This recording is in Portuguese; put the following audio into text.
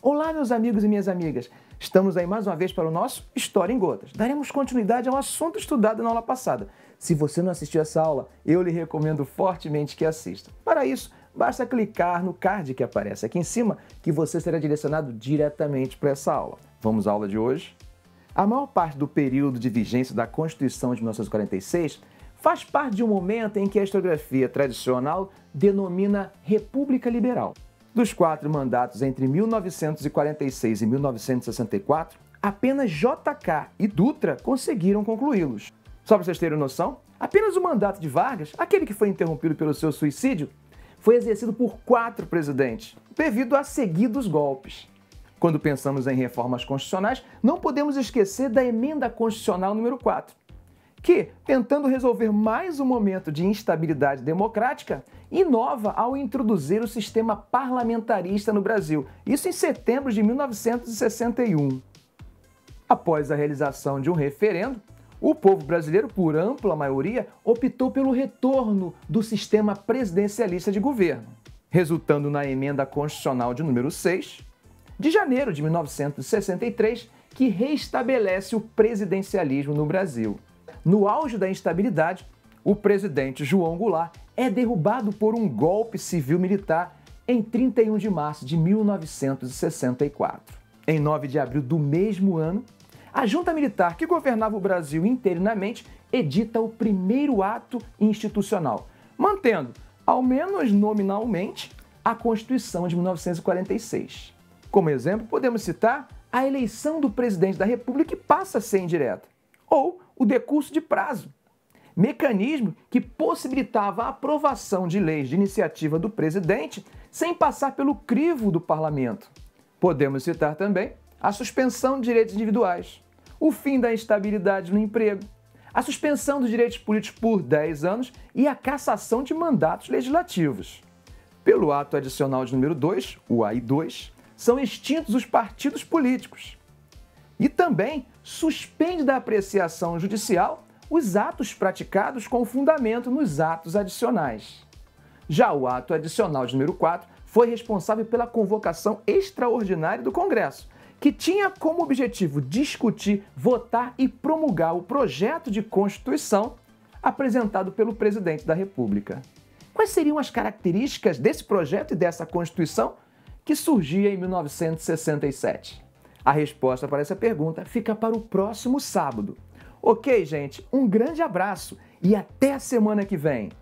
Olá, meus amigos e minhas amigas! Estamos aí mais uma vez para o nosso História em Gotas. Daremos continuidade ao assunto estudado na aula passada. Se você não assistiu essa aula, eu lhe recomendo fortemente que assista. Para isso, basta clicar no card que aparece aqui em cima que você será direcionado diretamente para essa aula. Vamos à aula de hoje? A maior parte do período de vigência da Constituição de 1946 faz parte de um momento em que a historiografia tradicional denomina República Liberal. Dos 4 mandatos entre 1946 e 1964, apenas JK e Dutra conseguiram concluí-los. Só para vocês terem noção, apenas o mandato de Vargas, aquele que foi interrompido pelo seu suicídio, foi exercido por 4 presidentes, devido a seguidos golpes. Quando pensamos em reformas constitucionais, não podemos esquecer da Emenda Constitucional número 4, que, tentando resolver mais um momento de instabilidade democrática, inova ao introduzir o sistema parlamentarista no Brasil, isso em setembro de 1961. Após a realização de um referendo, o povo brasileiro, por ampla maioria, optou pelo retorno do sistema presidencialista de governo, resultando na Emenda Constitucional de número 6, de janeiro de 1963, que reestabelece o presidencialismo no Brasil. No auge da instabilidade, o presidente João Goulart é derrubado por um golpe civil-militar em 31 de março de 1964. Em 9 de abril do mesmo ano, a junta militar que governava o Brasil interinamente edita o primeiro ato institucional, mantendo, ao menos nominalmente, a Constituição de 1946. Como exemplo, podemos citar a eleição do presidente da República, que passa a ser indireta, ou o decurso de prazo, mecanismo que possibilitava a aprovação de leis de iniciativa do presidente sem passar pelo crivo do parlamento. Podemos citar também a suspensão de direitos individuais, o fim da instabilidade no emprego, a suspensão dos direitos políticos por 10 anos e a cassação de mandatos legislativos. Pelo ato adicional de número 2, o AI2, são extintos os partidos políticos. E também suspende da apreciação judicial os atos praticados com fundamento nos atos adicionais. Já o ato adicional de número 4 foi responsável pela convocação extraordinária do Congresso, que tinha como objetivo discutir, votar e promulgar o projeto de Constituição apresentado pelo presidente da República. Quais seriam as características desse projeto e dessa Constituição que surgia em 1967? A resposta para essa pergunta fica para o próximo sábado. Ok, gente? Um grande abraço e até a semana que vem!